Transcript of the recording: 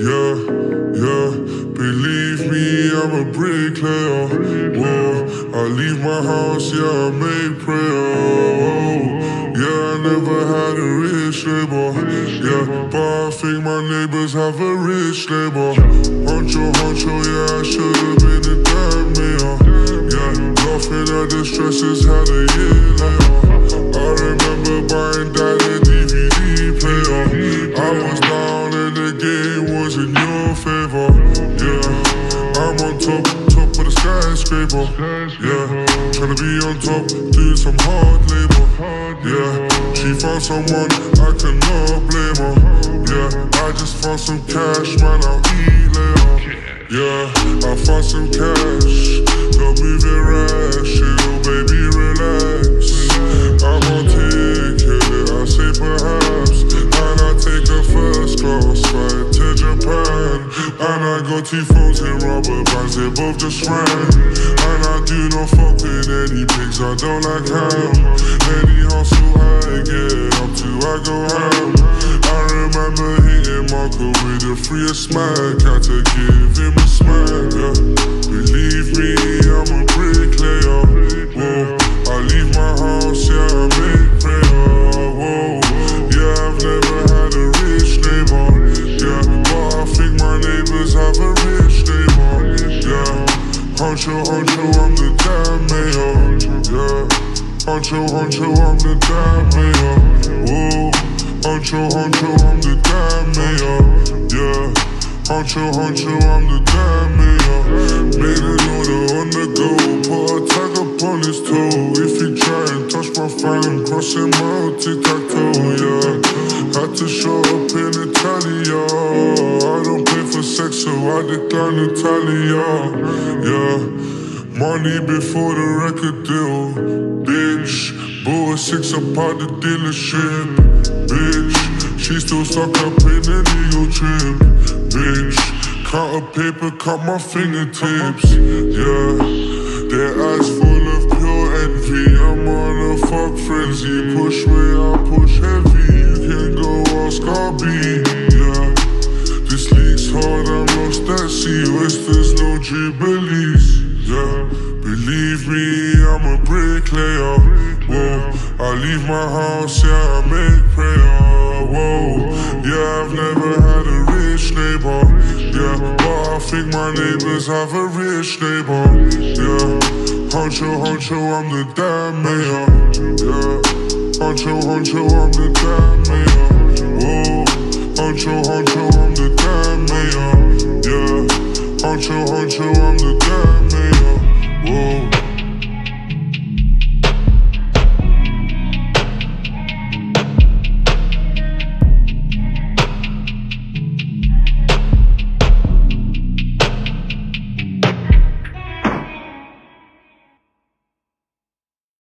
Yeah, yeah, believe me, I'm a bricklayer. Whoa, I leave my house, yeah, I make prayer. Whoa, yeah, I never had a rich neighbor. Yeah, but I think my neighbors have a rich neighbor. Honcho, yeah, I should've been a damn mayor. Yeah, laughing at the stresses, had a year later. I remember buying that a DVD player. I was down and the game was in your favor. Yeah, I'm on top of the skyscraper. Yeah, tryna be on top, doing some hard labor. Yeah, she found someone, I cannot blame her. Yeah, I just found some cash, man, I'll eat later. Yeah, I found some cash, not moving rash, chill, baby, relax. I'm on ticket, I say perhaps, and I take a first class flight to Japan. And I got 2 phones in rubber bands, they both just ran. And I do not fuck with any pigs, I don't like ham. Any hustle I get up to, I go ham. I remember hitting Marco with a free smack, had to give him a smack, yeah. Believe me, I'm a bricklayer. Whoa, I leave my house, yeah, I make prayer. Whoa, yeah, I've never had a rich neighbor. Yeah, but I think my neighbors have a rich neighbor. Yeah, honcho, I'm the damn mayor. Yeah, honcho, I'm the damn mayor. Whoa, honcho, I'm the damn mayor. Yeah, honcho, I'm the damn mayor. Made an order on the go, put a tag up on his toe. If he try and touch my fan, I'm crossing my old tic-tac-toe, yeah. Had to show up in Italia. I don't pay for sex, so I decline Italia. Yeah, money before the record deal. Bitch, bought a 6 up at the dealership. Bitch, she still stuck up in an ego trip. Bitch, cut a paper, cut my fingertips. Yeah, their eyes full of pure envy. I'm on a fuck frenzy. Push way, I push heavy. You can go ask RB. Yeah, this league's hard, I'm lost at sea. West, there's no jubilees. Yeah, believe me, I'm a bricklayer. Whoa, I leave my house, yeah, I make prayer. Whoa, yeah, I've never had a rich neighbor. Yeah, but I think my neighbors have a rich neighbor. Yeah, honcho, I'm the damn mayor. Yeah, honcho, I'm the damn mayor. Whoa, honcho, I'm the damn mayor. Yeah, honcho, I'm the